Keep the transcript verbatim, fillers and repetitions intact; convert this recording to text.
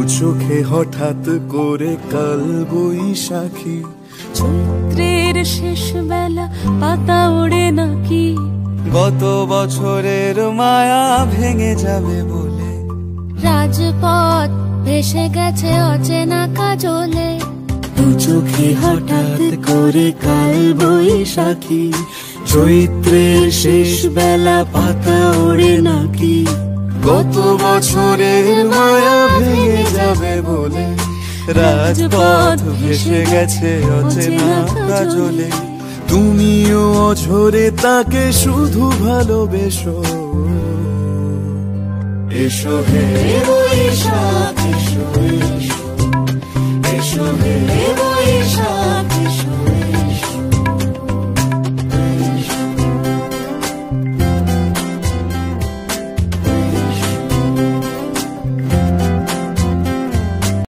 চোখে হঠাৎ করে কাল বৈশাখী, চৈত্রের শেষ বেলা পাতা ওড়ে নাকি, গত বছরের মায়া ভেঙে যাবে বলে, রাজপথ ভেসে গেছে অচেনা কাজলে। দু চোখে হঠাৎ করে কাল বৈশাখী, চৈত্রের শেষ বেলা পাতা ওড়ে নাকি, গত বছরের মায়া ভেঙে যাবে বলে, রাজপথ ভেসে গেছে অচেনা কাজলে। তুমিও অঝরে তাকে শুধু ভালোবেসো, এসো হে বৈশাখ এসো, এসো হে বৈশাখ এসো।